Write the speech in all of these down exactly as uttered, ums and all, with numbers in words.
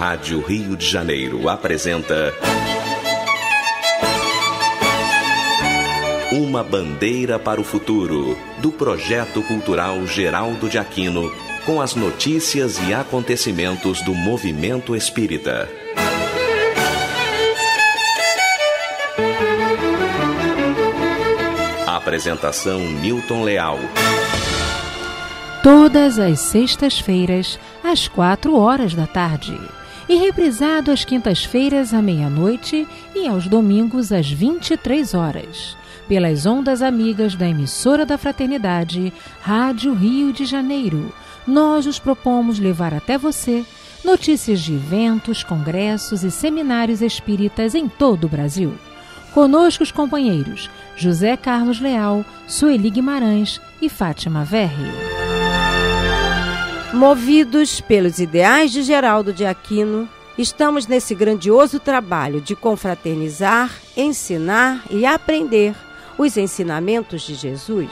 Rádio Rio de Janeiro apresenta Uma Bandeira para o Futuro, do Projeto Cultural Geraldo de Aquino, com as notícias e acontecimentos do movimento espírita. Apresentação Newton Leal. Todas as sextas-feiras, às quatro horas da tarde, e reprisado às quintas-feiras à meia-noite e aos domingos às vinte e três horas, pelas ondas amigas da emissora da Fraternidade, Rádio Rio de Janeiro. Nós nos propomos levar até você notícias de eventos, congressos e seminários espíritas em todo o Brasil. Conosco os companheiros José Carlos Leal, Sueli Guimarães e Fátima Verri. Movidos pelos ideais de Geraldo de Aquino, estamos nesse grandioso trabalho de confraternizar, ensinar e aprender os ensinamentos de Jesus.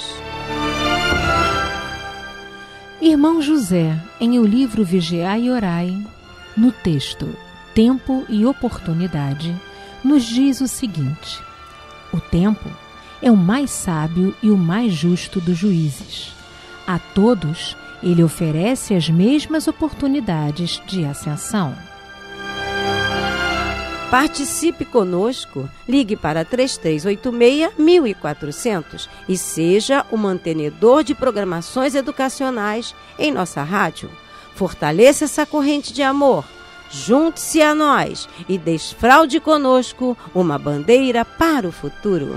Irmão José, em o livro Vigiai e Orai, no texto Tempo e Oportunidade, nos diz o seguinte: o tempo é o mais sábio e o mais justo dos juízes. A todos ele oferece as mesmas oportunidades de ascensão. Participe conosco, ligue para três três oito seis, mil e quatrocentos e seja o mantenedor de programações educacionais em nossa rádio. Fortaleça essa corrente de amor, junte-se a nós e desfraude conosco uma bandeira para o futuro.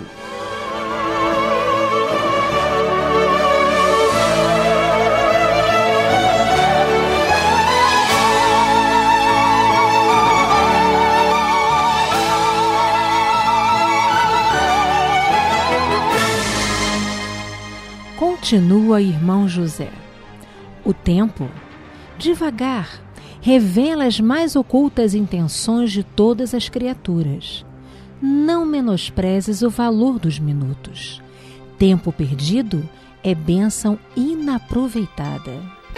Continua irmão José. O tempo, devagar, revela as mais ocultas intenções de todas as criaturas. Não menosprezes o valor dos minutos. Tempo perdido é bênção inaproveitada.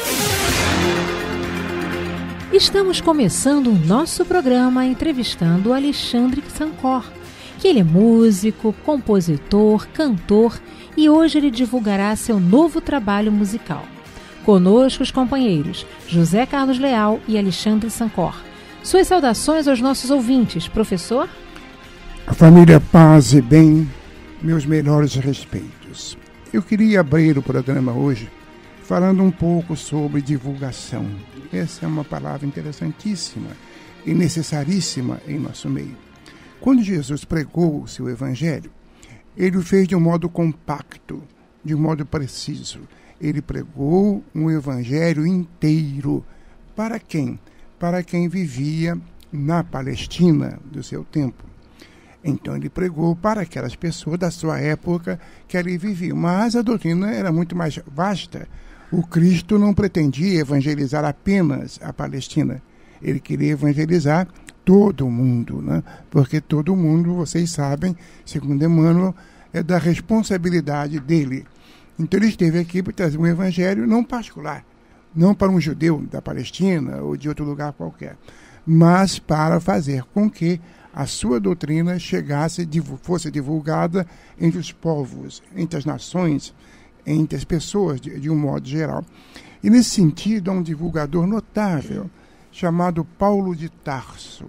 Estamos começando o nosso programa entrevistando o Alexandre Sancor, que ele é músico, compositor, cantor e hoje ele divulgará seu novo trabalho musical. Conosco os companheiros José Carlos Leal e Alexandre Sancor. Suas saudações aos nossos ouvintes, professor? A família Paz e Bem, meus melhores respeitos. Eu queria abrir o programa hoje falando um pouco sobre divulgação. Essa é uma palavra interessantíssima e necessaríssima em nosso meio. Quando Jesus pregou o seu evangelho, ele o fez de um modo compacto, de um modo preciso. Ele pregou um evangelho inteiro. Para quem? Para quem vivia na Palestina do seu tempo. Então ele pregou para aquelas pessoas da sua época que ali viviam. Mas a doutrina era muito mais vasta. O Cristo não pretendia evangelizar apenas a Palestina. Ele queria evangelizar todo mundo, né? Porque todo mundo, vocês sabem, segundo Emmanuel, é da responsabilidade dele. Então ele esteve aqui para trazer um evangelho não particular, não para um judeu da Palestina ou de outro lugar qualquer, mas para fazer com que a sua doutrina chegasse, fosse divulgada entre os povos, entre as nações, entre as pessoas, de, de um modo geral. E nesse sentido, há um divulgador notável, chamado Paulo de Tarso.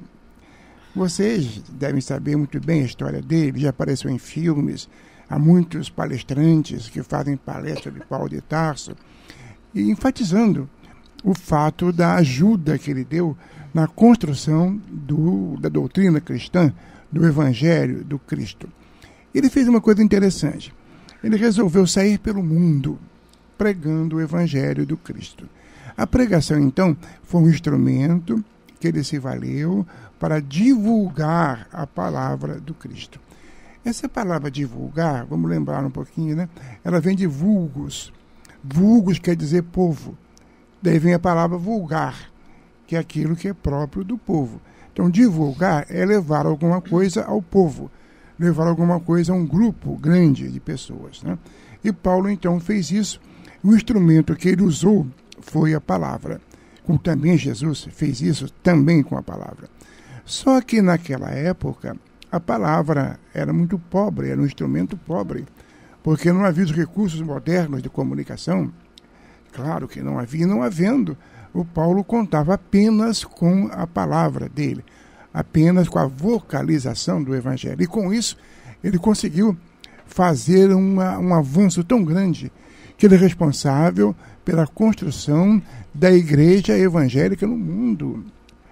Vocês devem saber muito bem a história dele, já apareceu em filmes, há muitos palestrantes que fazem palestra de Paulo de Tarso, e enfatizando o fato da ajuda que ele deu na construção do, da doutrina cristã, do Evangelho do Cristo. Ele fez uma coisa interessante, ele resolveu sair pelo mundo pregando o Evangelho do Cristo. A pregação, então, foi um instrumento que ele se valeu para divulgar a palavra do Cristo. Essa palavra divulgar, vamos lembrar um pouquinho, né? Ela vem de vulgos. Vulgos quer dizer povo. Daí vem a palavra vulgar, que é aquilo que é próprio do povo. Então, divulgar é levar alguma coisa ao povo, levar alguma coisa a um grupo grande de pessoas, né? E Paulo, então, fez isso. O instrumento que ele usou foi a palavra. como também Jesus fez isso também com a palavra. Só que naquela época a palavra era muito pobre, era um instrumento pobre, porque não havia os recursos modernos de comunicação. Claro que não havia, não havendo, o Paulo contava apenas com a palavra dele, apenas com a vocalização do Evangelho. E com isso ele conseguiu fazer uma, um avanço tão grande que ele é responsável pela construção da igreja evangélica no mundo.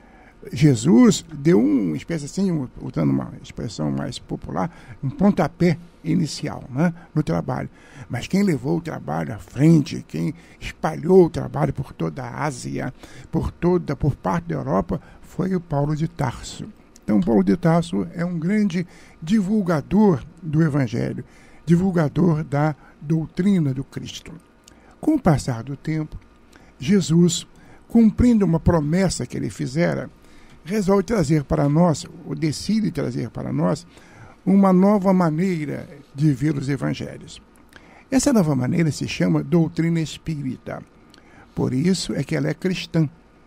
Jesus deu uma espécie assim, usando uma expressão mais popular, um pontapé inicial, né, no trabalho. Mas quem levou o trabalho à frente, quem espalhou o trabalho por toda a Ásia, por toda, por parte da Europa, foi o Paulo de Tarso. Então, Paulo de Tarso é um grande divulgador do Evangelho, divulgador da doutrina do Cristo. Com o passar do tempo, Jesus, cumprindo uma promessa que ele fizera, resolve trazer para nós, ou decide trazer para nós, uma nova maneira de ver os evangelhos. Essa nova maneira se chama doutrina espírita. Por isso é que ela é cristã.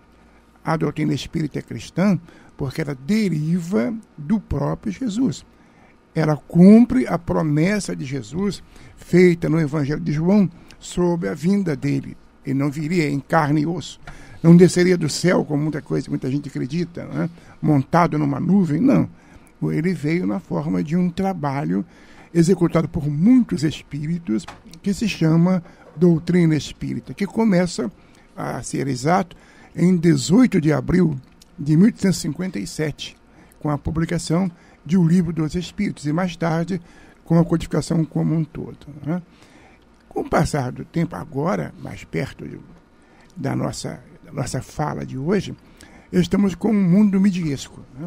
A doutrina espírita é cristã porque ela deriva do próprio Jesus. Ela cumpre a promessa de Jesus feita no Evangelho de João sobre a vinda dele. Ele não viria em carne e osso, não desceria do céu, como muita coisa, muita gente acredita, né? Montado numa nuvem, não. Ele veio na forma de um trabalho executado por muitos espíritos que se chama doutrina espírita, que começa, a ser exato, em dezoito de abril de mil oitocentos e cinquenta e sete, com a publicação de O Livro dos Espíritos, e mais tarde com a codificação como um todo, né? Com o passar do tempo, agora, mais perto de, da, nossa, da nossa fala de hoje, estamos com um mundo midiesco, né?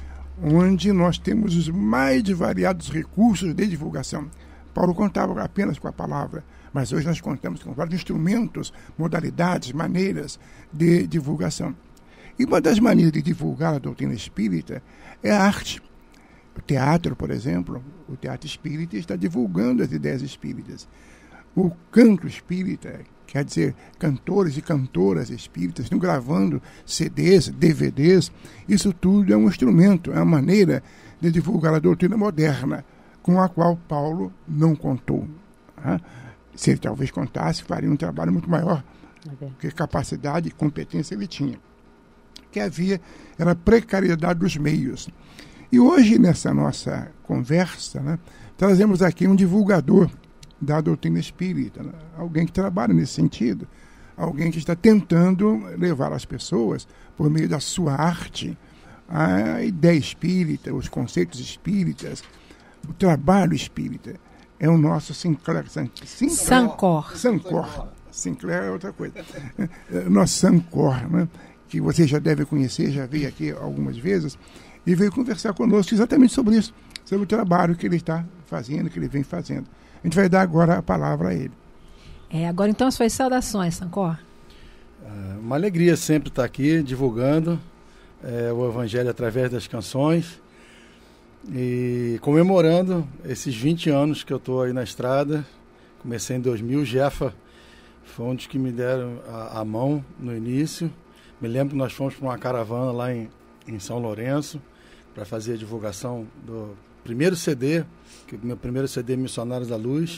Onde nós temos os mais variados recursos de divulgação. Paulo contava apenas com a palavra, mas hoje nós contamos com vários instrumentos, modalidades, maneiras de divulgação. E uma das maneiras de divulgar a doutrina espírita é a arte. O teatro, por exemplo, o teatro espírita está divulgando as ideias espíritas. O canto espírita, quer dizer, cantores e cantoras espíritas estão gravando C Ds, D V Ds. Isso tudo é um instrumento, é uma maneira de divulgar a doutrina moderna, com a qual Paulo não contou. Né? Se ele talvez contasse, faria um trabalho muito maior, porque capacidade e competência ele tinha. O que havia era a precariedade dos meios. E hoje, nessa nossa conversa, né, trazemos aqui um divulgador da doutrina espírita, né? Alguém que trabalha nesse sentido, alguém que está tentando levar as pessoas, por meio da sua arte, a ideia espírita, os conceitos espíritas, o trabalho espírita. É o nosso Sinclair. Sinclair Sancor. Sancor. Sinclair é outra coisa. Nosso Sancor, né? Que você já deve conhecer, já veio aqui algumas vezes, e veio conversar conosco exatamente sobre isso, sobre o trabalho que ele está fazendo, que ele vem fazendo. A gente vai dar agora a palavra a ele. É, agora então as suas saudações, Sancor. É uma alegria sempre estar aqui divulgando é, o Evangelho através das canções e comemorando esses vinte anos que eu estou aí na estrada. Comecei em dois mil, o Jefa foi um dos que me deram a, a mão no início. Me lembro que nós fomos para uma caravana lá em, em São Lourenço para fazer a divulgação do primeiro C D, que o meu primeiro C D Missionários da Luz.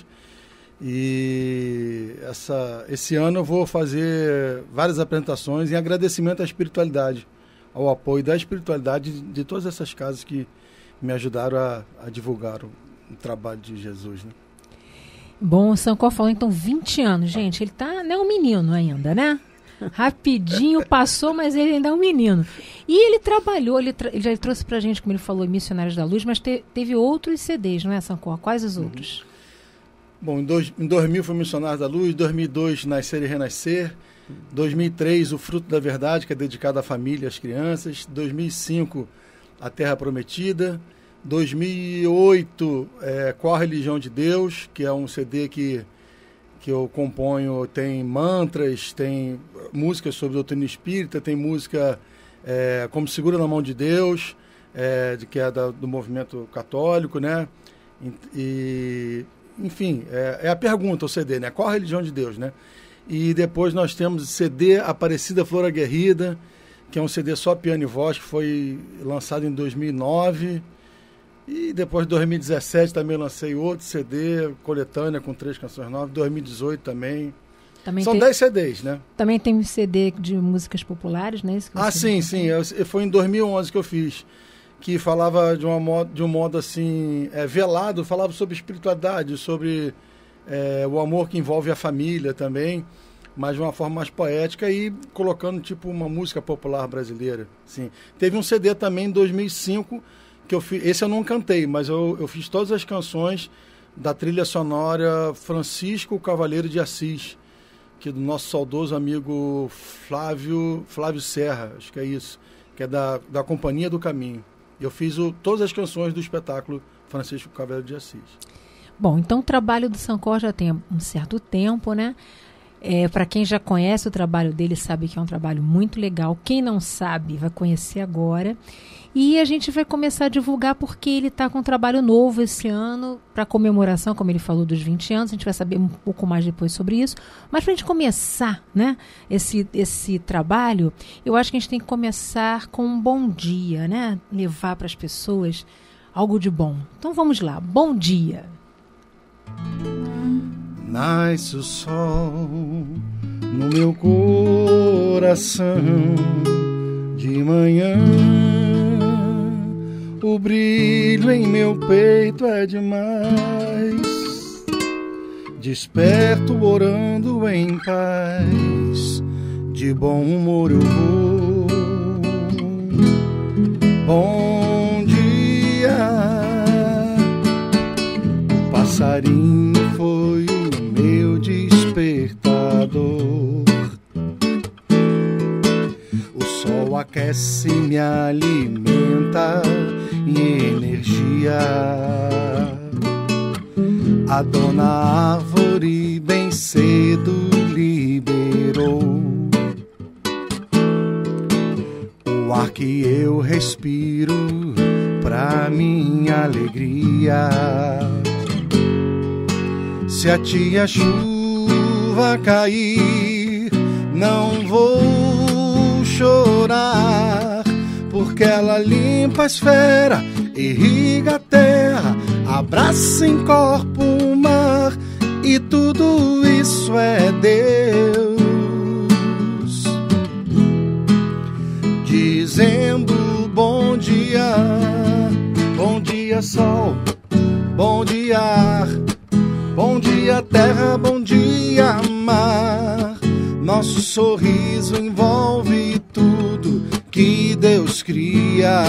E essa, esse ano eu vou fazer várias apresentações em agradecimento à espiritualidade, ao apoio da espiritualidade de, de todas essas casas que me ajudaram a, a divulgar o, o trabalho de Jesus, né? Bom, o Sancor falou então vinte anos, gente. Ele tá, não é um menino ainda, né? Rapidinho passou, mas ele ainda é um menino. E ele trabalhou, ele, tra- ele já trouxe pra gente, como ele falou, Missionários da Luz, mas te- teve outros C Ds, não é, Sancor? Quais os outros? Bom, em, dois, em dois mil foi Missionários da Luz, dois mil e dois Nascer e Renascer, dois mil e três O Fruto da Verdade, que é dedicado à família e às crianças, dois mil e cinco A Terra Prometida, dois mil e oito é, Qual a Religião de Deus, que é um C D que, que eu componho, tem mantras, tem músicas sobre doutrina espírita, tem música é, como Segura na Mão de Deus, é, de, que é da, do movimento católico, né? E, enfim, é, é a pergunta, o C D, né? Qual a religião de Deus, né? E depois nós temos o C D Aparecida Flor Aguerrida, que é um C D só piano e voz, que foi lançado em dois mil e nove. E depois de dois mil e dezessete também lancei outro C D, coletânea com três canções novas. dois mil e dezoito também. também São dez C Ds, né? Também tem um C D de músicas populares, né? Isso que ah, sim, sim. Eu, foi em dois mil e onze que eu fiz. Que falava de, uma modo, de um modo assim, é, velado, falava sobre espiritualidade, sobre é, o amor que envolve a família também, mas de uma forma mais poética e colocando tipo uma música popular brasileira. Sim. Teve um C D também em dois mil e cinco, que eu fiz, esse eu não cantei, mas eu, eu fiz todas as canções da trilha sonora Francisco Cavaleiro de Assis, que é do nosso saudoso amigo Flávio, Flávio Serra, acho que é isso, que é da, da Companhia do Caminho. Eu fiz o, todas as canções do espetáculo Francisco Cavaleiro de Assis. Bom, então o trabalho do Sancor já tem um certo tempo, né? É, para quem já conhece o trabalho dele, sabe que é um trabalho muito legal. Quem não sabe, vai conhecer agora. E a gente vai começar a divulgar porque ele está com um trabalho novo esse ano, para comemoração, como ele falou, dos vinte anos. A gente vai saber um pouco mais depois sobre isso. Mas para a gente começar, né, esse, esse trabalho, eu acho que a gente tem que começar com um bom dia, né? Levar para as pessoas algo de bom. Então vamos lá. Bom dia. Nasce o sol no meu coração de manhã, o brilho em meu peito é demais, desperto orando em paz, de bom humor eu vou. Bom dia, o passarinho foi o meu despertador. O sol aquece, me alimenta e energia. A dona árvore bem cedo liberou o ar que eu respiro pra minha alegria. Se a tia chuva cair, não vou chorar, porque ela limpa a esfera, irriga a terra, abraça em corpo o mar, e tudo isso é Deus dizendo bom dia. Bom dia sol, bom dia ar, bom dia terra, bom dia mar. Nosso sorriso envolve tudo que Deus cria.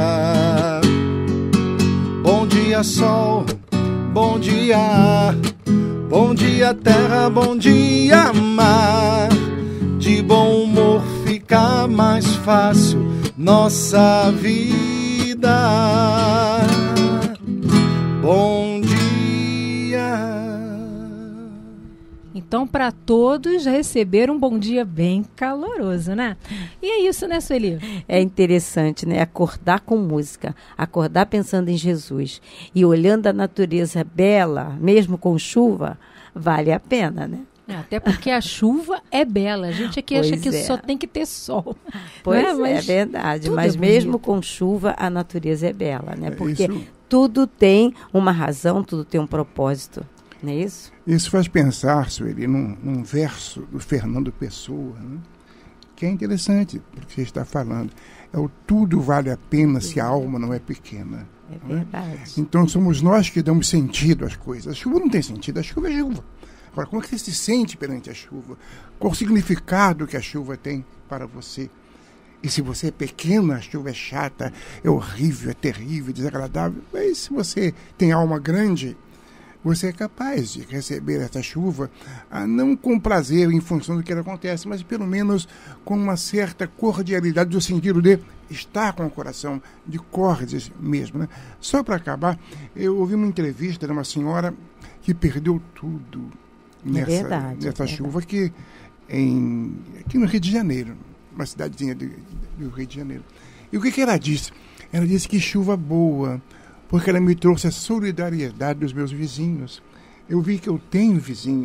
Bom dia sol, bom dia ar, bom dia terra, bom dia mar. De bom humor fica mais fácil nossa vida. Bom dia. Então, para todos receber um bom dia bem caloroso, né? E é isso, né, Sueli? É interessante, né? Acordar com música, acordar pensando em Jesus e olhando a natureza bela, mesmo com chuva, vale a pena, né? É, até porque a chuva é bela. A gente aqui pois acha que é. só tem que ter sol. Pois né? é, Mas é verdade. Mas é mesmo com chuva, a natureza é bela, né? Porque Isso... tudo tem uma razão, tudo tem um propósito. Não é isso? Isso faz pensar, Sueli, num, num verso do Fernando Pessoa, né? Que é interessante, porque você está falando. É o tudo vale a pena se a alma não é pequena. É verdade. Né? Então somos nós que damos sentido às coisas. A chuva não tem sentido, a chuva é chuva. Agora, como é que você se sente perante a chuva? Qual o significado que a chuva tem para você? E se você é pequena, a chuva é chata, é horrível, é terrível, desagradável. Mas se você tem alma grande, você é capaz de receber essa chuva, ah, não com prazer em função do que acontece, mas pelo menos com uma certa cordialidade no sentido de estar com o coração de cordes mesmo, né? Só para acabar, eu ouvi uma entrevista de uma senhora que perdeu tudo nessa, é verdade, nessa é chuva aqui, em, aqui no Rio de Janeiro, uma cidadezinha do Rio de Janeiro. E o que, que ela disse? Ela disse que chuva boa, porque ela me trouxe a solidariedade dos meus vizinhos. Eu vi que eu tenho vizinhos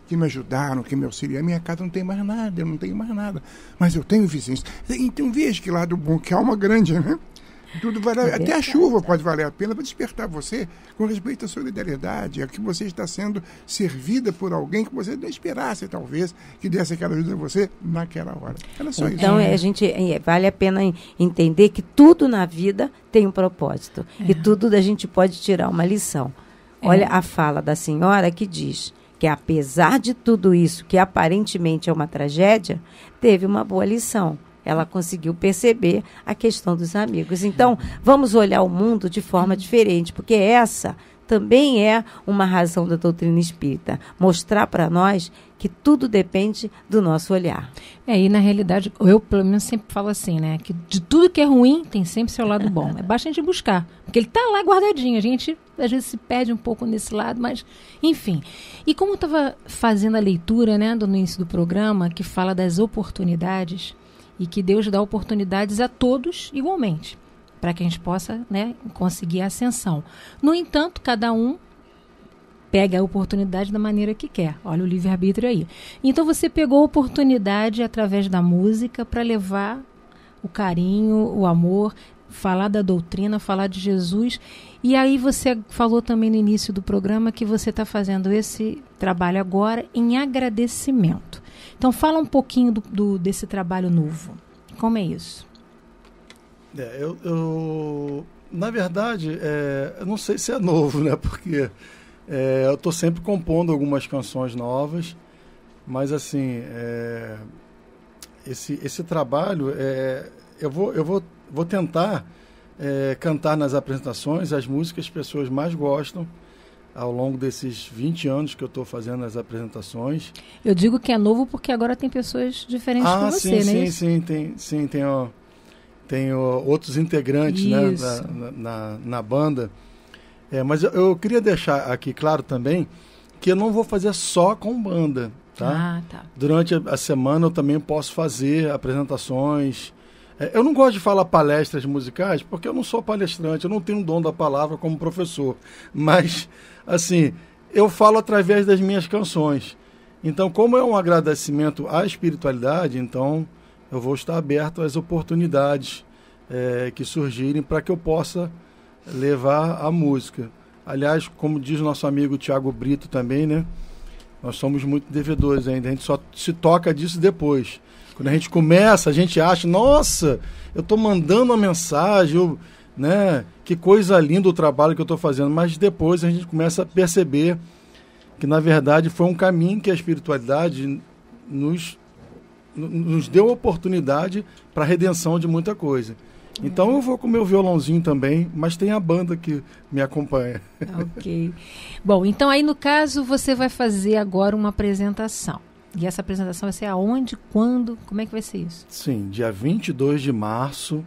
que me ajudaram, que me auxiliaram. Minha casa não tem mais nada, eu não tenho mais nada. Mas eu tenho vizinhos. Então veja que lado bom, que alma grande, né? Tudo vale, é até a chuva pode valer a pena para despertar você com respeito à solidariedade, a que você está sendo servida por alguém que você não esperasse, talvez, que desse aquela ajuda a você naquela hora. Era só então, isso. É, a gente, é, vale a pena entender que tudo na vida tem um propósito. É. E tudo a gente pode tirar uma lição. É. Olha a fala da senhora que diz que, apesar de tudo isso, que aparentemente é uma tragédia, teve uma boa lição. Ela conseguiu perceber a questão dos amigos. Então, vamos olhar o mundo de forma diferente, porque essa também é uma razão da doutrina espírita. Mostrar para nós que tudo depende do nosso olhar. É, e na realidade, eu pelo menos sempre falo assim, né? Que de tudo que é ruim, tem sempre seu lado bom. É basta a gente buscar, porque ele está lá guardadinho. A gente, às vezes, se perde um pouco nesse lado, mas, enfim. E como eu estava fazendo a leitura, né, do início do programa, que fala das oportunidades, e que Deus dá oportunidades a todos igualmente, para que a gente possa, né, conseguir a ascensão. No entanto, cada um pega a oportunidade da maneira que quer. Olha o livre-arbítrio aí. Então você pegou a oportunidade através da música para levar o carinho, o amor, falar da doutrina, falar de Jesus. E aí você falou também no início do programa que você está fazendo esse trabalho agora em agradecimento. Então, fala um pouquinho do, do, desse trabalho novo. Como é isso? É, eu, eu, na verdade, é, eu não sei se é novo, né? Porque é, eu estou sempre compondo algumas canções novas, mas, assim, é, esse, esse trabalho, é, eu, vou, eu vou, vou tentar é, cantar nas apresentações as músicas que as pessoas mais gostam, ao longo desses vinte anos que eu estou fazendo as apresentações. Eu digo que é novo porque agora tem pessoas diferentes ah, com você, sim, né? Sim, sim, tem, sim, tem, ó, tem ó, outros integrantes, né, na, na, na banda. É, mas eu, eu queria deixar aqui claro também que eu não vou fazer só com banda, tá? Ah, tá. Durante a, a semana eu também posso fazer apresentações. É, eu não gosto de falar palestras musicais porque eu não sou palestrante, eu não tenho um dom da palavra como professor. Mas, assim, eu falo através das minhas canções. Então, como é um agradecimento à espiritualidade, então eu vou estar aberto às oportunidades é, que surgirem para que eu possa levar a música. Aliás, como diz nosso amigo Tiago Brito também, né? Nós somos muito devedores ainda, a gente só se toca disso depois. Quando a gente começa, a gente acha, nossa, eu estou mandando uma mensagem, eu, né, que coisa linda o trabalho que eu estou fazendo. Mas depois a gente começa a perceber que, na verdade, foi um caminho que a espiritualidade nos, nos deu oportunidade para a redenção de muita coisa. Então eu vou com o meu violãozinho também, mas tem a banda que me acompanha. Ok. Bom, então aí no caso você vai fazer agora uma apresentação. E essa apresentação vai ser aonde, quando, como é que vai ser isso? Sim, dia vinte e dois de março,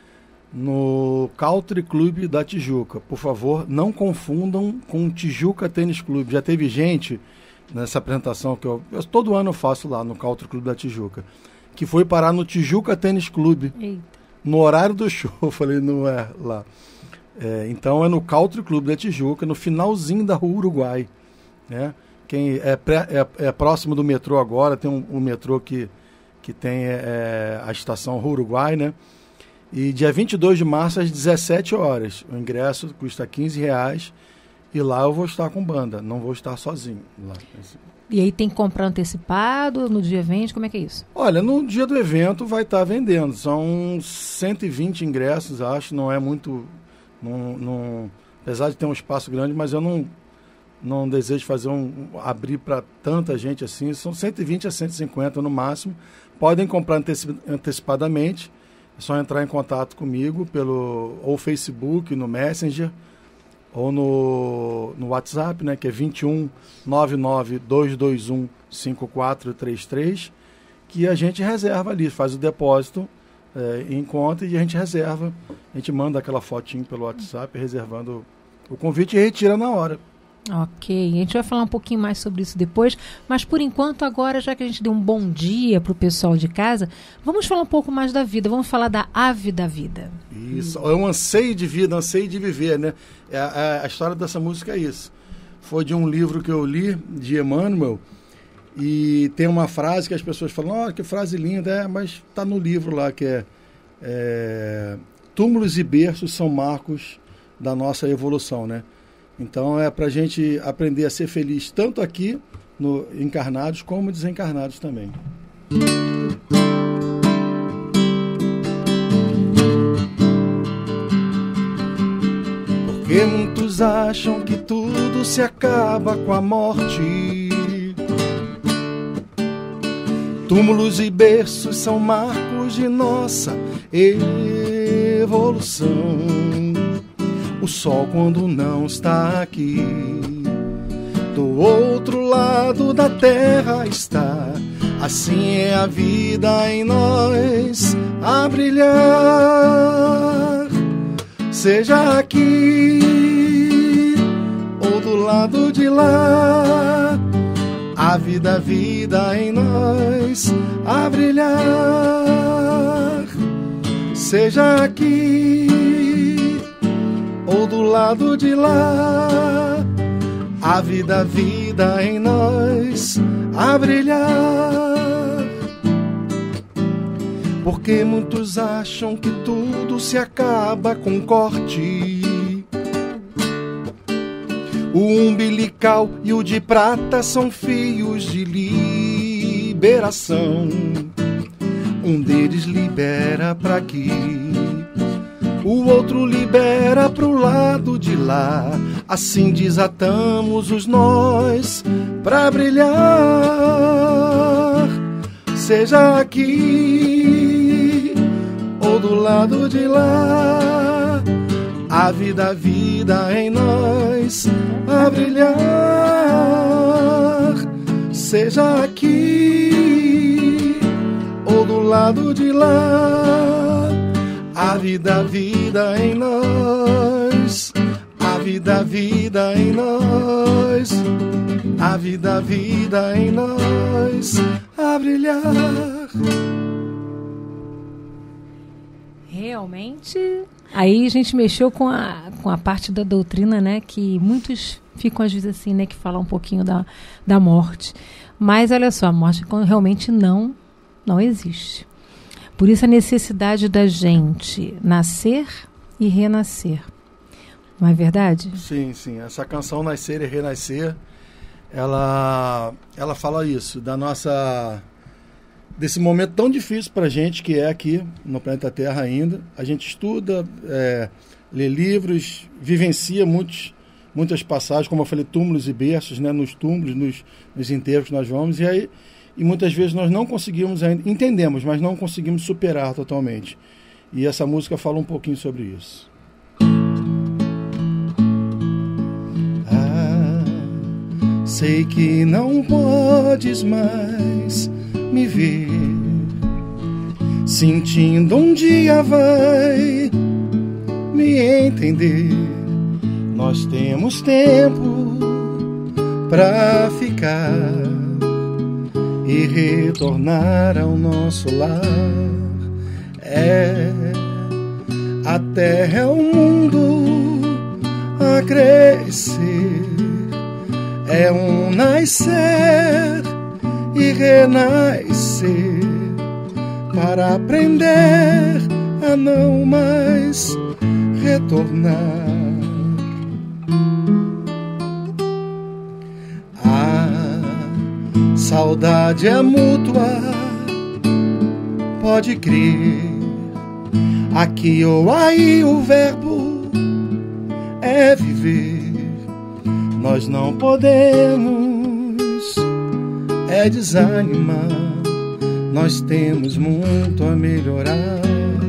no Country Club da Tijuca. Por favor, não confundam com o Tijuca Tênis Clube. Já teve gente nessa apresentação que eu, eu todo ano eu faço lá no Country Club da Tijuca, que foi parar no Tijuca Tênis Clube. Eita. No horário do show. Eu falei, não é lá. É, então é no Country Club da Tijuca, no finalzinho da Rua Uruguai, né? Quem é, pré, é, é próximo do metrô agora, tem um, um metrô que, que tem é, a estação Rua Uruguai, né? E dia vinte e dois de março, às dezessete horas. O ingresso custa quinze reais e lá eu vou estar com banda, não vou estar sozinho lá. E aí tem que comprar antecipado, no dia vende, como é que é isso? Olha, no dia do evento vai estar vendendo, são cento e vinte ingressos, acho, não é muito, não, não, apesar de ter um espaço grande, mas eu não, não desejo fazer um, abrir para tanta gente assim, são cento e vinte a cento e cinquenta no máximo, podem comprar anteci- antecipadamente, é só entrar em contato comigo pelo ou Facebook, no Messenger, ou no, no WhatsApp, né, que é vinte e um, nove nove, dois dois um, cinco quatro três três, que a gente reserva ali, faz o depósito é, em conta e a gente reserva, a gente manda aquela fotinho pelo WhatsApp reservando o convite e retira na hora. Ok, a gente vai falar um pouquinho mais sobre isso depois, mas por enquanto agora, já que a gente deu um bom dia para o pessoal de casa, vamos falar um pouco mais da vida, vamos falar da ave da vida. Isso, é um anseio de vida, um anseio de viver, né? É, a, a história dessa música é isso. Foi de um livro que eu li, de Emmanuel, E tem uma frase que as pessoas falam, oh, que frase linda, é, mas está no livro lá, que é, é túmulos e berços são marcos da nossa evolução, né? Então é para a gente aprender a ser feliz tanto aqui, no encarnados, como desencarnados também. Porque muitos acham que tudo se acaba com a morte. Túmulos e berços são marcos de nossa evolução. O sol, quando não está aqui, do outro lado da terra está. Assim é a vida em nós a brilhar. Seja aqui ou do lado de lá, a vida, a vida em nós a brilhar. Seja aqui ou do lado de lá, a vida, a vida em nós a brilhar. Porque muitos acham que tudo se acaba com corte. O umbilical e o de prata são fios de liberação. Um deles libera pra aqui, o outro libera pro lado de lá. Assim desatamos os nós pra brilhar. Seja aqui ou do lado de lá, a vida, a vida em nós a brilhar. Seja aqui ou do lado de lá, a vida, a vida em nós, a vida, a vida em nós, a vida, a vida em nós a brilhar. Realmente, aí a gente mexeu com a, com a parte da doutrina, né, que muitos ficam às vezes assim, né, que falam um pouquinho da, da morte. Mas olha só, a morte realmente não, não existe. Por isso a necessidade da gente nascer e renascer. Não é verdade? Sim, sim. Essa canção Nascer e Renascer, ela, ela fala isso, da nossa... desse momento tão difícil para a gente que é aqui no planeta Terra ainda. A gente estuda, é, lê livros, vivencia muitos, muitas passagens, como eu falei, túmulos e berços, né, nos túmulos, nos, nos enterros que nós vamos, e aí e muitas vezes nós não conseguimos ainda, entendemos, mas não conseguimos superar totalmente. E essa música fala um pouquinho sobre isso. Ah, sei que não podes mais me ver, sentindo um dia vai me entender. Nós temos tempo pra ficar e retornar ao nosso lar. É, a terra é o mundo a crescer, é um nascer e renascer, para aprender a não mais retornar. A saudade é mútua, pode crer, aqui ou aí o verbo é viver. Nós não podemos é desanimar, nós temos muito a melhorar.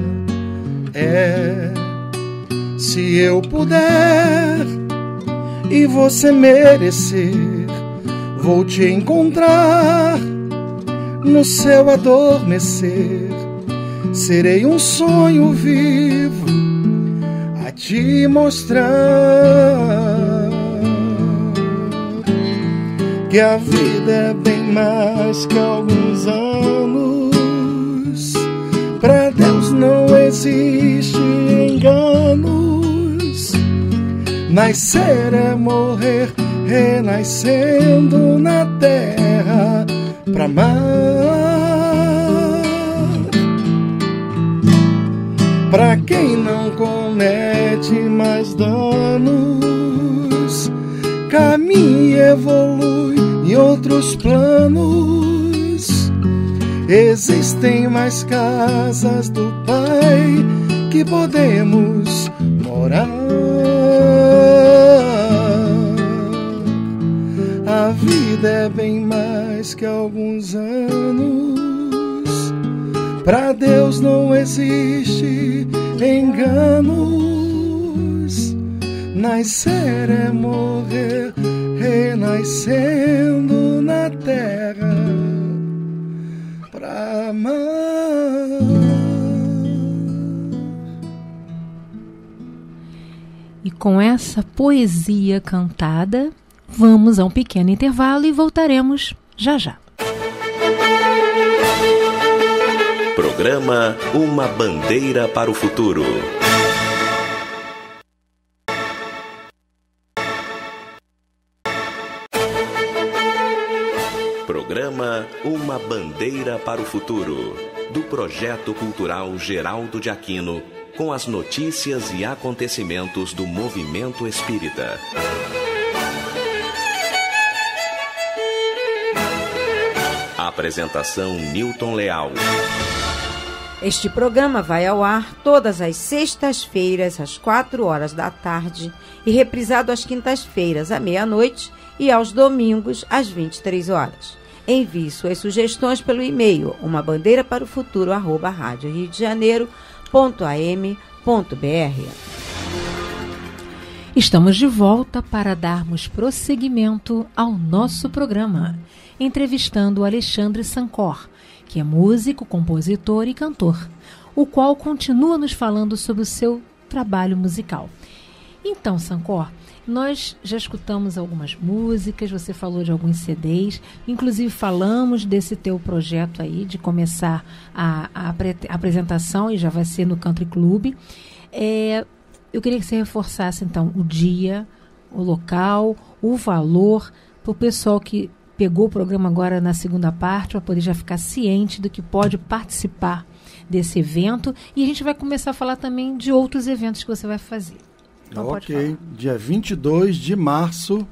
É, se eu puder e você merecer, vou te encontrar no seu adormecer. Serei um sonho vivo a te mostrar que a vida é bem mais que alguns anos. Pra Deus não existe enganos. Nascer é morrer, renascendo na terra. pra amar, pra quem não comete mais danos, caminha e evolui em outros planos. Existem mais casas do Pai que podemos morar. A vida é bem mais que alguns anos. Pra Deus não existe enganos. Nascer é morrer, renascendo na terra pra amar. E com essa poesia cantada, vamos a um pequeno intervalo e voltaremos já já. Programa Uma Bandeira para o Futuro. Programa Uma Bandeira para o Futuro, do Projeto Cultural Geraldo de Aquino, com as notícias e acontecimentos do movimento espírita. Apresentação Newton Leal. Este programa vai ao ar todas as sextas-feiras, às quatro horas da tarde, e reprisado às quintas-feiras, à meia-noite, e aos domingos, às vinte e três horas. Envie suas sugestões pelo e-mail uma bandeira para o futuro arroba rádio rio de janeiro ponto a m ponto b r. Estamos de volta para darmos prosseguimento ao nosso programa, entrevistando o Alexandre Sancor, que é músico, compositor e cantor, o qual continua nos falando sobre o seu trabalho musical. Então, Sancor, nós já escutamos algumas músicas, você falou de alguns C Ds, inclusive falamos desse teu projeto aí, de começar a, a, apre- a apresentação, e já vai ser no Country Club. É, eu queria que você reforçasse, então, o dia, o local, o valor, para o pessoal que pegou o programa agora na segunda parte, para poder já ficar ciente do que pode participar desse evento. E a gente vai começar a falar também de outros eventos que você vai fazer. Então, ok, dia vinte e dois de março,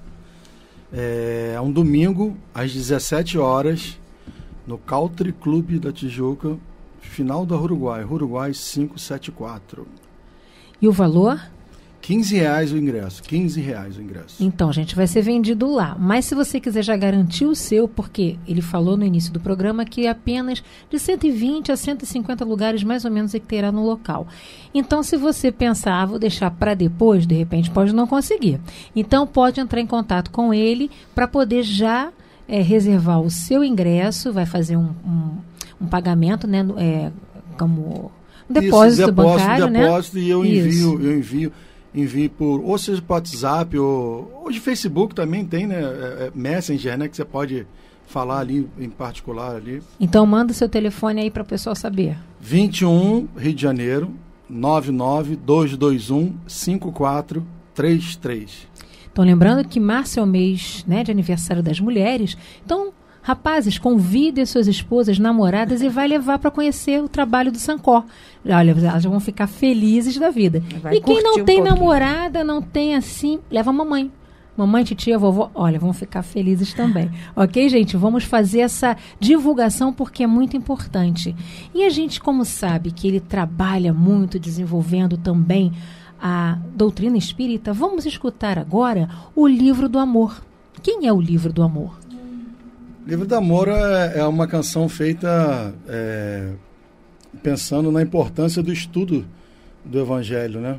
é um domingo, às dezessete horas, no Country Club da Tijuca, final da Uruguai, Uruguai quinhentos e setenta e quatro. E o valor? quinze reais o ingresso, quinze reais o ingresso. Então, gente, vai ser vendido lá. Mas se você quiser já garantir o seu, porque ele falou no início do programa que apenas de cento e vinte a cento e cinquenta lugares mais ou menos é que terá no local. Então, se você pensar, ah, vou deixar para depois, de repente pode não conseguir. Então, pode entrar em contato com ele para poder já é, reservar o seu ingresso, vai fazer um, um, um pagamento, né, é, como um depósito, Isso, depósito bancário, depósito, né? E eu Isso. envio, eu envio envie por, ou seja, por WhatsApp, ou, ou de Facebook também tem, né? É, é Messenger, né? Que você pode falar ali em particular ali. Então manda o seu telefone aí para o pessoal saber. vinte e um, Rio de Janeiro, nove nove dois dois um cinco quatro três três. Então lembrando que março é o mês, né, de aniversário das mulheres. Então, rapazes, convidem suas esposas, namoradas e vai levar para conhecer o trabalho do Sancor. Olha, elas vão ficar felizes da vida. Vai e quem não curtir um tem pouquinho. namorada, não tem assim, leva a mamãe. Mamãe, titia, vovó, olha, vão ficar felizes também. Ok, gente? Vamos fazer essa divulgação porque é muito importante. E a gente, como sabe que ele trabalha muito desenvolvendo também a doutrina espírita, vamos escutar agora o Livro do Amor. Quem é o Livro do Amor? Livro do Amor é, é uma canção feita é, pensando na importância do estudo do Evangelho, né?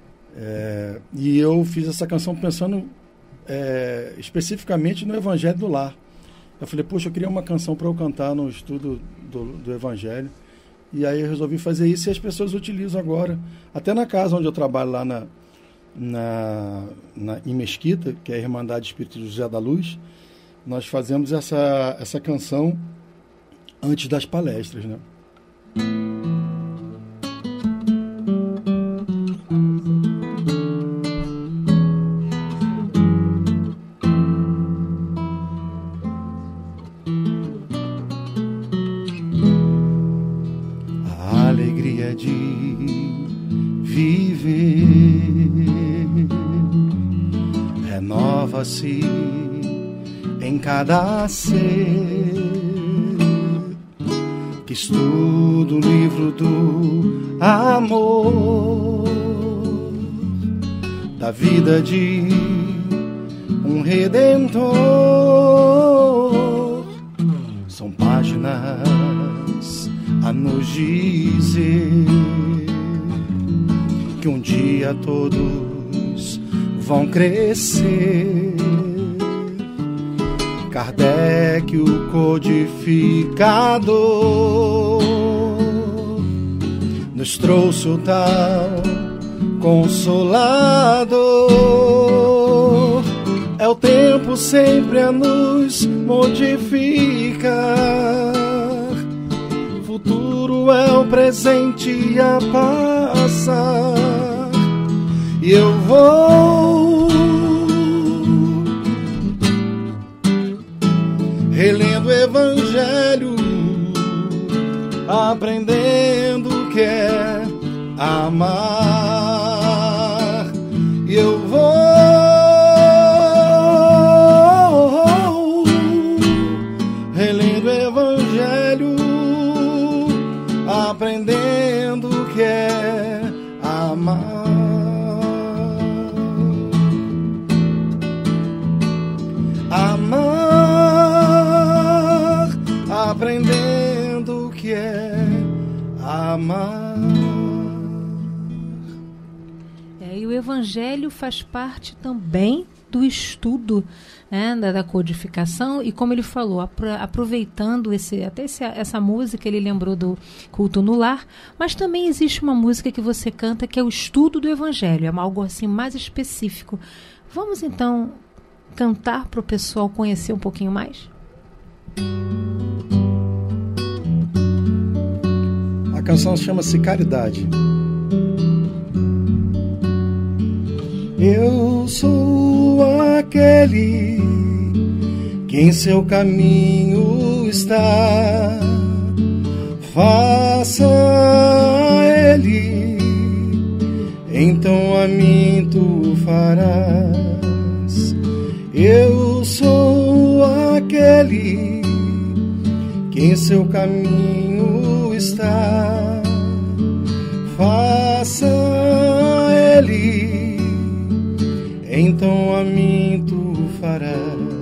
É, e eu fiz essa canção pensando é, especificamente no Evangelho do Lar. Eu falei, poxa, eu queria uma canção para eu cantar no estudo do, do Evangelho. E aí eu resolvi fazer isso e as pessoas utilizam agora. Até na casa onde eu trabalho, lá na, na, na, em Mesquita, que é a Irmandade Espírita José da Luz, nós fazemos essa, essa canção antes das palestras, né? é de viver. Renova-se em cada ser que estuda o livro do amor, da vida de um redentor. São páginas a nos dizer que um dia todos vão crescer. Kardec, o codificador, nos trouxe o tal Consolador. É o tempo sempre a nos modificar. Futuro é o presente a passar. E eu vou relendo o Evangelho, aprendendo o que é amar. E eu vou relendo o Evangelho, aprendendo o que é amar. Amar, aprendendo o que é amar. É, e o Evangelho faz parte também do estudo, né, da, da codificação, e como ele falou, apro- aproveitando esse, até esse, essa música, ele lembrou do Culto no Lar, mas também existe uma música que você canta que é o estudo do Evangelho, é algo assim mais específico. Vamos então cantar para o pessoal conhecer um pouquinho mais? A canção chama-se Caridade. Eu sou aquele que em seu caminho está. Faça ele, então a mim tu farás. Eu sou aquele que em seu caminho está. Faça ele, então a mim tu farás.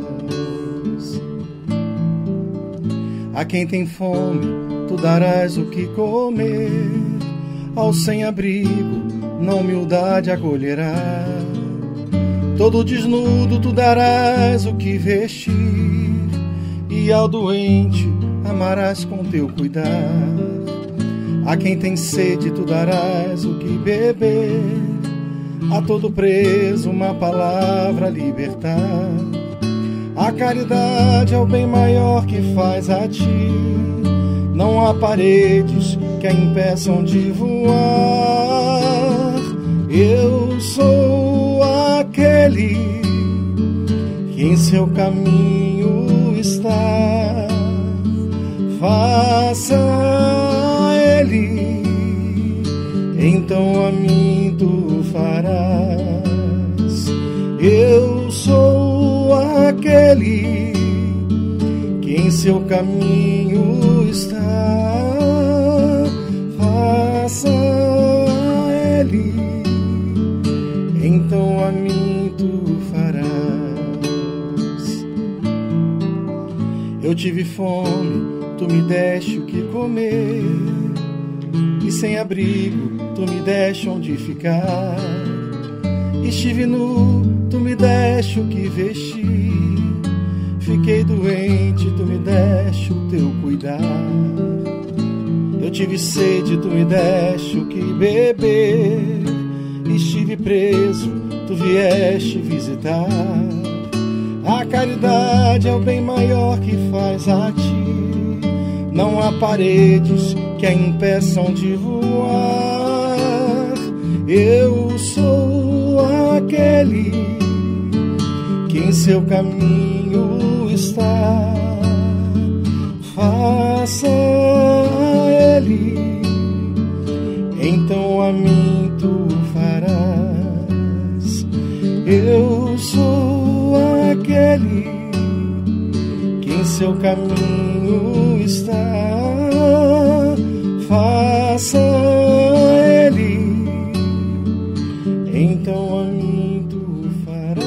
A quem tem fome, tu darás o que comer. Ao sem-abrigo, na humildade acolherá. Todo desnudo, tu darás o que vestir. E ao doente, amarás com teu cuidar. A quem tem sede, tu darás o que beber. A todo preso uma palavra libertar. A caridade é o bem maior que faz a ti. Não há paredes que a impeçam de voar. Eu sou aquele que em seu caminho está. Faça ele, então a mim tu farás. Eu sou aquele que em seu caminho está. Faça ele, então a mim tu farás. Eu tive fome, tu me deste o que comer. E sem abrigo, tu me deste onde ficar. Estive nu, tu me deste o que vestir. Fiquei doente, tu me deste o teu cuidar. Eu tive sede, tu me deste o que beber. Estive preso, tu vieste visitar. A caridade é o bem maior que faz a ti. Não há paredes que a impeçam de voar. Eu sou aquele que em seu caminho está. Faça ele, seu caminho está, faça ele, então a mim tu farás.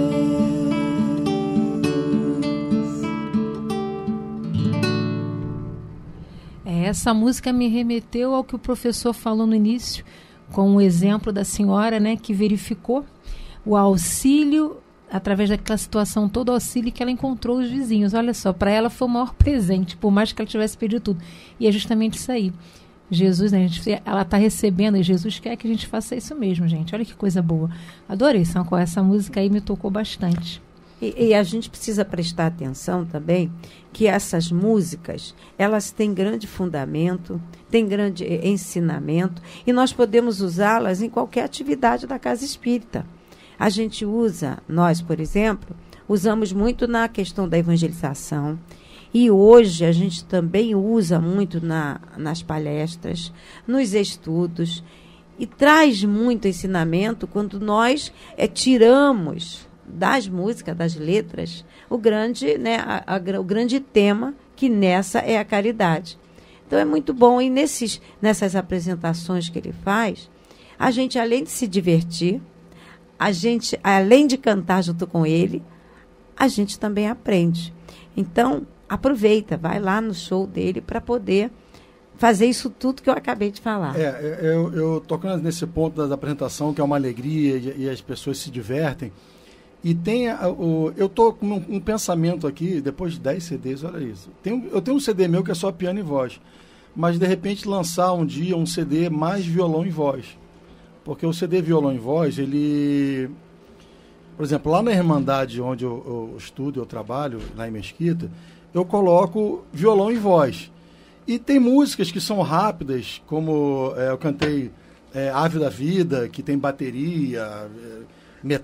Essa música me remeteu ao que o professor falou no início, com o exemplo da senhora, né, que verificou o auxílio, através daquela situação, todo o auxílio que ela encontrou os vizinhos. Olha só, para ela foi o maior presente, por mais que ela tivesse pedido tudo. E é justamente isso aí. Jesus, né, a gente, ela está recebendo, e Jesus quer que a gente faça isso mesmo, gente. Olha que coisa boa. Adorei, Sancor, essa música aí me tocou bastante. E, e a gente precisa prestar atenção também que essas músicas, elas têm grande fundamento, têm grande ensinamento, e nós podemos usá-las em qualquer atividade da casa espírita. A gente usa, nós, por exemplo, usamos muito na questão da evangelização, e hoje a gente também usa muito na, nas palestras, nos estudos, e traz muito ensinamento quando nós é, tiramos das músicas, das letras, o grande, né, a, a, o grande tema, que nessa é a caridade. Então é muito bom, e nesses, nessas apresentações que ele faz, a gente, além de se divertir, a gente, além de cantar junto com ele, a gente também aprende. Então, aproveita, vai lá no show dele para poder fazer isso tudo que eu acabei de falar. É, eu, eu tocando nesse ponto da apresentação, que é uma alegria e, e as pessoas se divertem. E tem a, o, eu estou com um, um pensamento aqui, depois de dez C Ds, olha isso. Tem, eu tenho um C D meu que é só piano e voz, mas de repente lançar um dia um C D mais violão e voz. Porque o C D violão e voz, ele... Por exemplo, lá na Irmandade, onde eu, eu estudo, eu trabalho, lá em Mesquita, eu coloco violão e voz. E tem músicas que são rápidas, como é, eu cantei é, Ave da Vida, que tem bateria... É,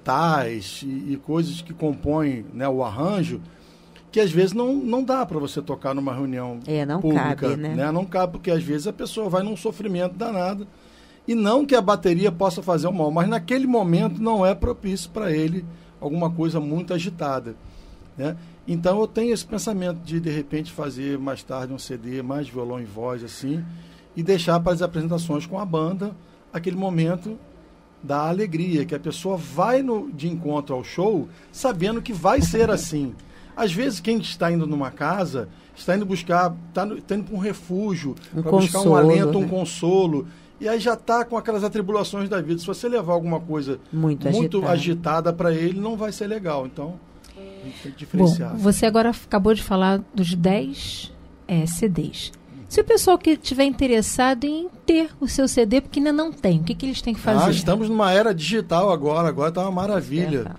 metais e, e coisas que compõem, né, o arranjo, que às vezes não, não dá para você tocar numa reunião é, não pública. Cabe, né? Né? Não cabe, porque às vezes a pessoa vai num sofrimento danado. E não que a bateria possa fazer o mal, mas naquele momento não é propício para ele alguma coisa muito agitada. Né? Então eu tenho esse pensamento de, de repente, fazer mais tarde um C D, mais violão e voz, assim, e deixar para as apresentações com a banda aquele momento da alegria, que a pessoa vai no, de encontro ao show sabendo que vai ser assim. Às vezes quem está indo numa casa está indo buscar, está tá indo para um refúgio, um para buscar um alento, né? um consolo, e aí já está com aquelas atribulações da vida. Se você levar alguma coisa muito, muito agitada para ele, não vai ser legal. Então, a gente tem que diferenciar. Bom, você agora acabou de falar dos dez é, C Ds. Se o pessoal que estiver interessado em ter o seu C D, porque ainda não tem, o que, que eles têm que fazer? Ah, estamos numa era digital agora, agora está uma maravilha.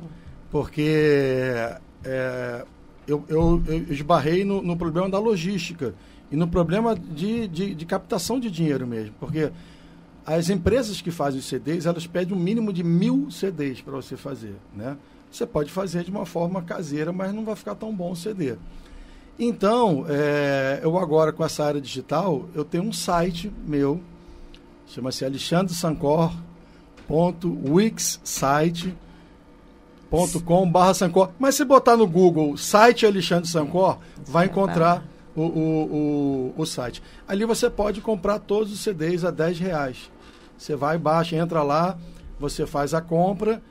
Porque é, eu, eu, eu esbarrei no, no problema da logística e no problema de, de, de captação de dinheiro mesmo. Porque as empresas que fazem os C Ds, elas pedem um mínimo de mil C Ds para você fazer. Né? Você pode fazer de uma forma caseira, mas não vai ficar tão bom o C D. Então, é, eu agora com essa área digital, eu tenho um site meu, chama-se alexandre sancor ponto wixsite ponto com barra sancor. Mas se botar no Google site Alexandre Sancor, vai encontrar o, o, o, o site. Ali você pode comprar todos os C Ds a dez reais. Você vai, baixa, entra lá, você faz a compra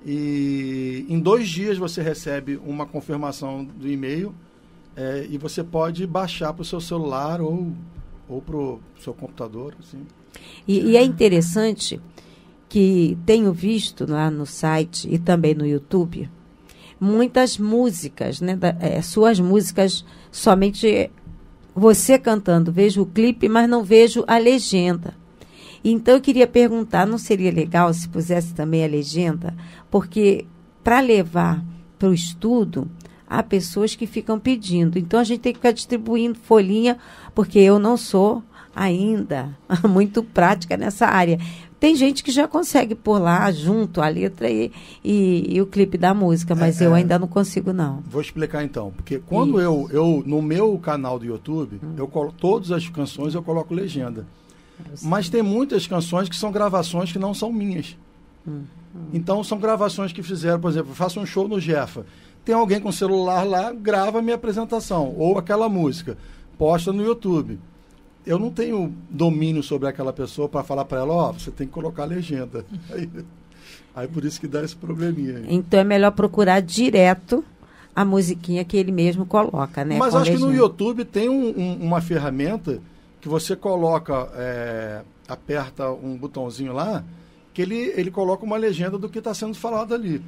e em dois dias você recebe uma confirmação do e-mail. É, e você pode baixar para o seu celular ou, ou para o seu computador. Assim. E, e é interessante que tenho visto lá no site e também no YouTube muitas músicas, né, da, é, suas músicas, somente você cantando. Vejo o clipe, mas não vejo a legenda. Então eu queria perguntar, não seria legal se pusesse também a legenda? Porque para levar para o estudo... há pessoas que ficam pedindo. Então, a gente tem que ficar distribuindo folhinha, porque eu não sou ainda muito prática nessa área. Tem gente que já consegue pôr lá junto a letra e, e, e o clipe da música, mas é, eu ainda não consigo, não. Vou explicar, então. Porque quando eu, eu, no meu canal do YouTube, hum. eu colo, todas as canções eu coloco legenda. Mas tem muitas canções que são gravações que não são minhas. Hum. Hum. Então, são gravações que fizeram, por exemplo, eu faço um show no Jefa. tem alguém com celular lá, grava a minha apresentação, ou aquela música, posta no YouTube. Eu não tenho domínio sobre aquela pessoa para falar para ela, ó, oh, você tem que colocar a legenda. Aí, aí por isso que dá esse probleminha aí. Então é melhor procurar direto a musiquinha que ele mesmo coloca, né? Mas com acho legenda. que no YouTube tem um, um, uma ferramenta que você coloca, é, aperta um botãozinho lá, que ele, ele coloca uma legenda do que está sendo falado ali.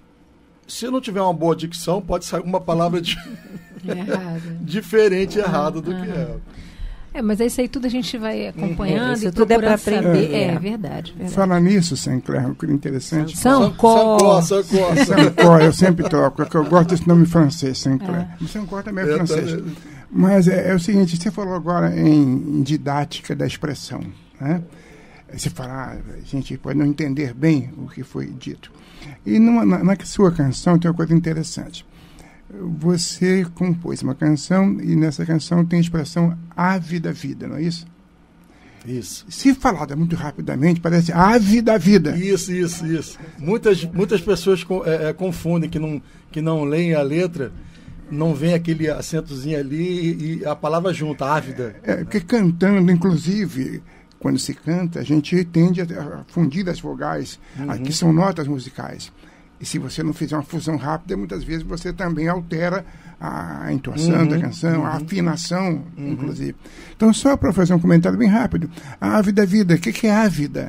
Se não tiver uma boa dicção, pode sair uma palavra de... diferente e ah, errada do ah, que é. É, mas isso aí tudo a gente vai acompanhando isso e tudo é para aprender. É, é verdade, verdade. Falar nisso, Sinclair, uma coisa interessante. Sancó. Sancó, Sancó, eu sempre troco, porque eu gosto desse nome francês, Sinclair. É. Sancó também é eu francês. Também. Mas é, é o seguinte, você falou agora em, em didática da expressão, né? Você fala, a gente pode não entender bem o que foi dito. E numa, na, na sua canção tem uma coisa interessante. Você compôs uma canção e nessa canção tem a expressão ave da vida, não é isso? Isso. Se falada muito rapidamente, parece ave da vida. Isso, isso, isso. Muitas, muitas pessoas é, é, confundem, que não, que não leem a letra, não vem aquele acentozinho ali e a palavra junta, ávida. É, porque cantando, inclusive, quando se canta, a gente tende a fundir as vogais, uhum. Aqui são notas musicais. E se você não fizer uma fusão rápida, muitas vezes você também altera a entoação uhum, da canção, uhum. a afinação, uhum. inclusive. Então, só para fazer um comentário bem rápido, a ave da vida, o que, que é ávida?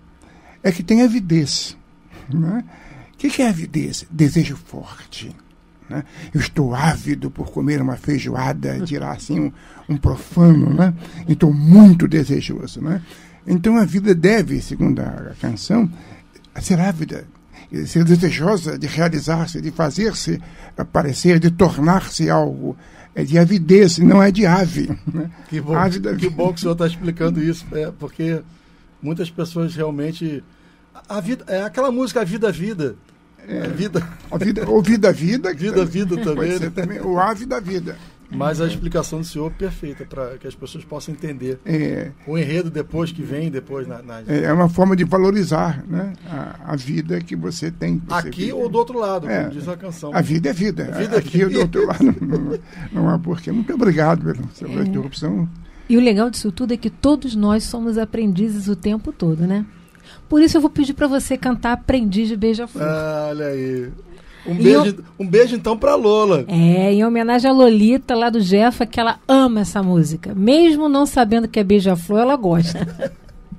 É que tem avidez. Né? O que, que é avidez? Desejo forte. Né? Eu estou ávido por comer uma feijoada, dirá assim um, um profano, né? Estou muito desejoso. Né? Então, a vida deve, segundo a canção, ser ávida. Ser desejosa de realizar-se, de fazer-se aparecer, de tornar-se algo. É de avidez, não é de ave. Né? Que bom, ave da que, bom que o senhor está explicando isso, é, porque muitas pessoas realmente... A vida, é aquela música A Vida, Vida. É, a vida. A vida ou Vida, Vida. Vida, Vida também. Né? também. O ave da vida. Mas a explicação do senhor é perfeita, para que as pessoas possam entender. É, o enredo depois que vem, depois na, nas... É uma forma de valorizar, né, a, a vida que você tem. Que você aqui vive. Ou do outro lado, é, como diz a canção. A vida é vida. A vida aqui ou do outro lado não, não há porquê. Muito obrigado pela sua é. interrupção. E o legal disso tudo é que todos nós somos aprendizes o tempo todo, né? Por isso eu vou pedir para você cantar Aprendiz de Beija-Flor. Ah, olha aí. Um beijo, eu... um beijo então pra Lola. É, em homenagem à Lolita lá do Jefa, que ela ama essa música. Mesmo não sabendo que é Beija-Flor, ela gosta.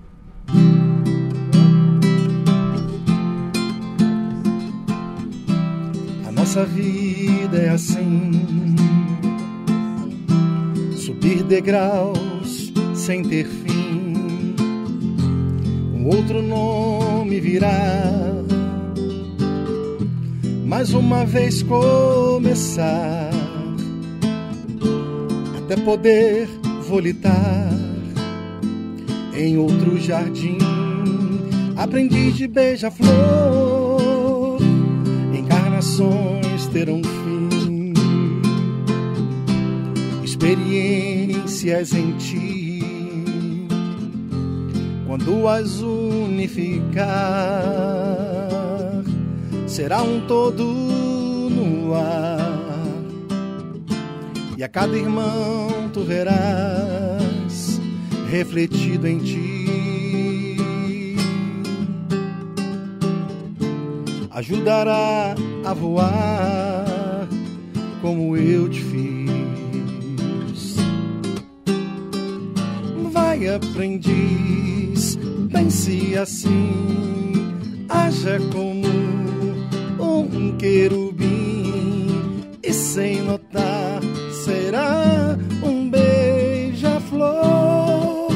A nossa vida é assim, subir degraus sem ter fim, um outro nome virá. Mais uma vez começar, até poder volitar em outro jardim. Aprendiz de beija-flor, encarnações terão fim, experiências em ti, quando as unificar, será um todo no ar, e a cada irmão tu verás refletido em ti, ajudará a voar como eu te fiz. Vai, aprendiz, pense assim, haja como um querubim, e sem notar será um beija-flor.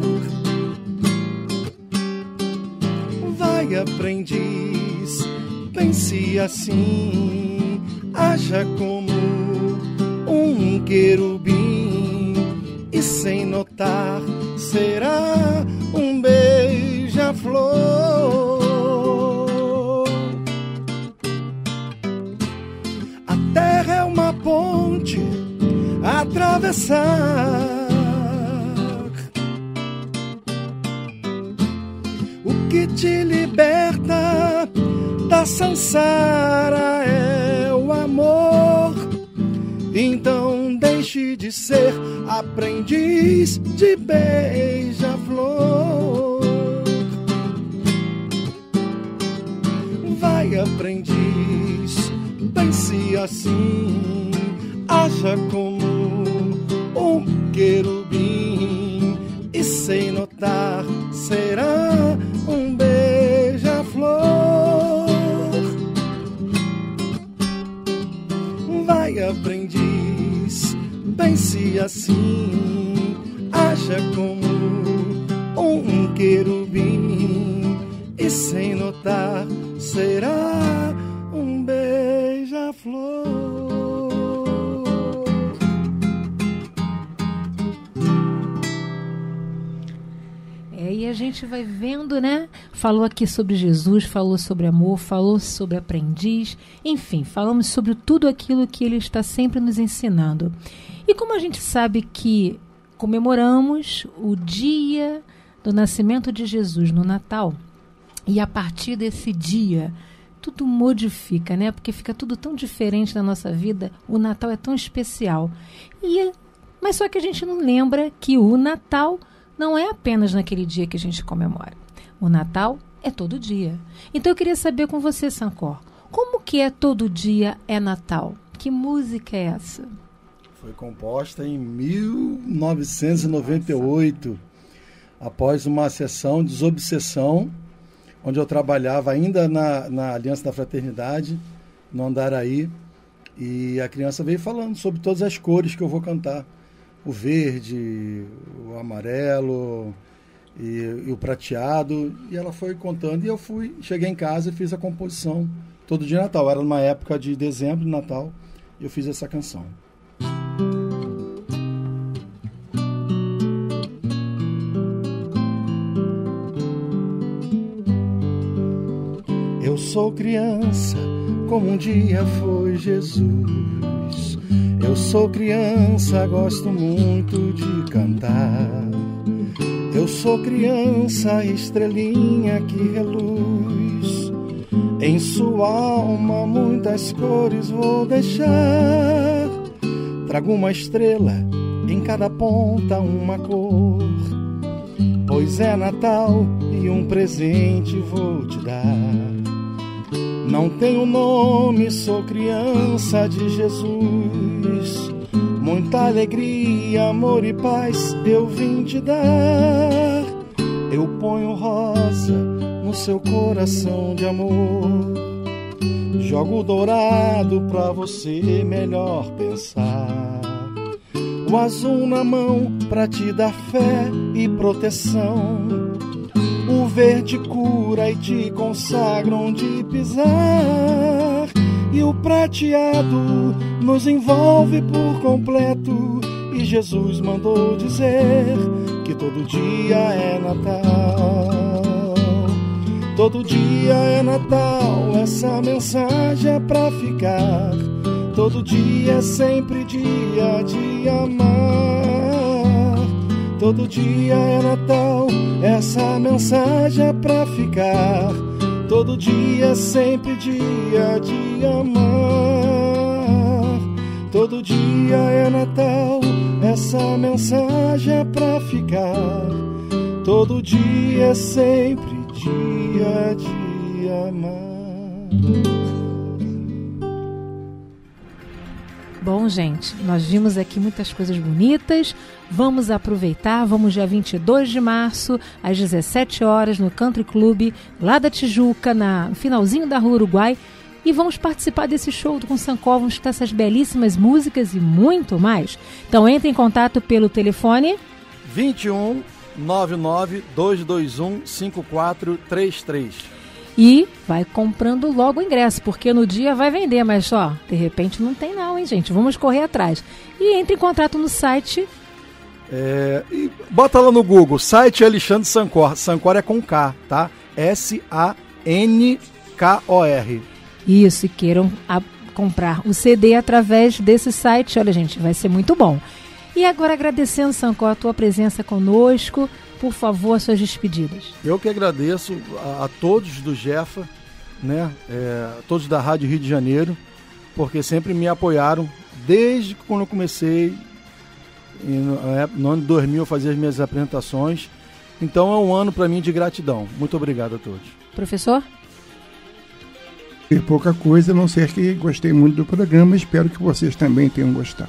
Vai, aprendiz, pense assim, haja como um querubim, e sem notar será um beija-flor. Ponte a atravessar, o que te liberta da samsara é o amor. de ser aprendiz de beija-flor. Vai, aprendiz, pense assim, haja como um querubim, e sem notar será um beija-flor. Vai, aprendiz, pense assim, haja como um querubim, e sem notar será um beija-flor. É, e a gente vai vendo, né? Falou aqui sobre Jesus, falou sobre amor, falou sobre aprendiz, enfim, falamos sobre tudo aquilo que ele está sempre nos ensinando. E como a gente sabe que comemoramos o dia do nascimento de Jesus no Natal, e a partir desse dia tudo modifica, né? Porque fica tudo tão diferente na nossa vida, o Natal é tão especial. E, mas só que a gente não lembra que o Natal não é apenas naquele dia que a gente comemora. O Natal é todo dia. Então eu queria saber com você, Sancor, como que é Todo Dia é Natal? Que música é essa? Foi composta em mil novecentos e noventa e oito, após uma sessão de desobsessão, onde eu trabalhava ainda na, na Aliança da Fraternidade, no Andaraí, e a criança veio falando sobre todas as cores que eu vou cantar. O verde, o amarelo e, e o prateado, e ela foi contando, e eu fui, cheguei em casa e fiz a composição todo dia de Natal. Era numa época de dezembro de Natal, e eu fiz essa canção. Eu sou criança, como um dia foi Jesus. Eu sou criança, gosto muito de cantar. Eu sou criança, estrelinha que reluz. Em sua alma muitas cores vou deixar. Trago uma estrela, em cada ponta uma cor. Pois é Natal e um presente vou te dar. Não tenho nome, sou criança de Jesus. Muita alegria, amor e paz eu vim te dar. Eu ponho rosa no seu coração de amor. Jogo dourado pra você melhor pensar. O azul na mão pra te dar fé e proteção. O verde cura e te consagra onde pisar. E o prateado nos envolve por completo. E Jesus mandou dizer que todo dia é Natal. Todo dia é Natal, essa mensagem é pra ficar. Todo dia é sempre dia de amar. Todo dia é Natal, essa mensagem é pra ficar. Todo dia é sempre dia de amar. Todo dia é Natal, essa mensagem é pra ficar. Todo dia é sempre dia de amar. Bom, gente, nós vimos aqui muitas coisas bonitas. Vamos aproveitar, vamos dia vinte e dois de março, às dezessete horas, no Country Club, lá da Tijuca, na, no finalzinho da Rua Uruguai. E vamos participar desse show com o Sancor, vamos escutar essas belíssimas músicas e muito mais. Então entre em contato pelo telefone vinte e um, nove nove, dois dois um, cinco quatro três três. E vai comprando logo o ingresso, porque no dia vai vender, mas ó, de repente não tem não, hein, gente? Vamos correr atrás. E entre em contato no site. É, e bota lá no Google, site Alexandre Sancor. Sancor é com K, tá? S A N K O R. Isso, e queiram a, comprar o C D através desse site. Olha, gente, vai ser muito bom. E agora, agradecendo, Sancor, a tua presença conosco. Por favor, suas despedidas. Eu que agradeço a, a todos do Jefa, né? É, todos da Rádio Rio de Janeiro, porque sempre me apoiaram desde quando eu comecei E no, no ano de dois mil eu fazia as minhas apresentações. Então é um ano para mim de gratidão. Muito obrigado a todos. Professor? E pouca coisa, a não ser que gostei muito do programa. Espero que vocês também tenham gostado.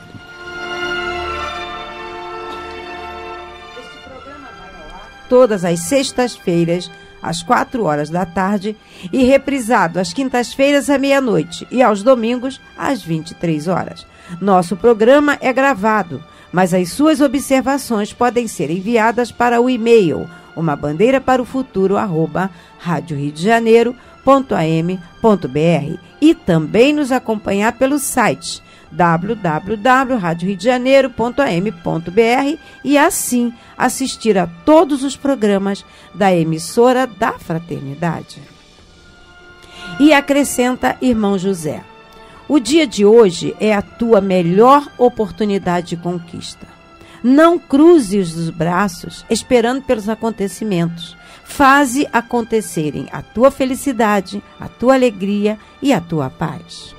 Este programa vai ao ar todas as sextas-feiras, às quatro horas da tarde, e reprisado às quintas-feiras à meia-noite e aos domingos às vinte e três horas. Nosso programa é gravado, mas as suas observações podem ser enviadas para o e-mail uma bandeira para o futuro arroba rádio rio de janeiro ponto a m ponto b r e também nos acompanhar pelo site w w w ponto rádio rio de janeiro ponto a m ponto b r e assim assistir a todos os programas da emissora da Fraternidade. E acrescenta irmão José: o dia de hoje é a tua melhor oportunidade de conquista. Não cruzes os braços esperando pelos acontecimentos. Faze acontecerem a tua felicidade, a tua alegria e a tua paz.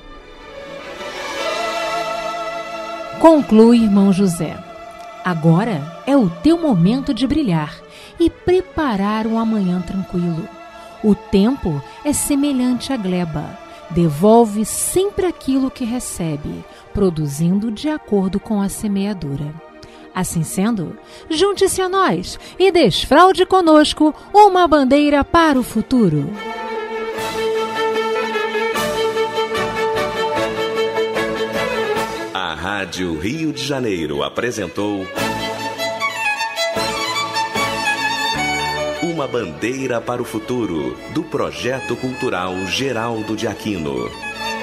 Conclui, irmão José. Agora é o teu momento de brilhar e preparar um amanhã tranquilo. O tempo é semelhante à gleba. Devolve sempre aquilo que recebe, produzindo de acordo com a semeadura. Assim sendo, junte-se a nós e desfraude conosco uma bandeira para o futuro. A Rádio Rio de Janeiro apresentou Uma Bandeira para o Futuro, do Projeto Cultural Geraldo de Aquino.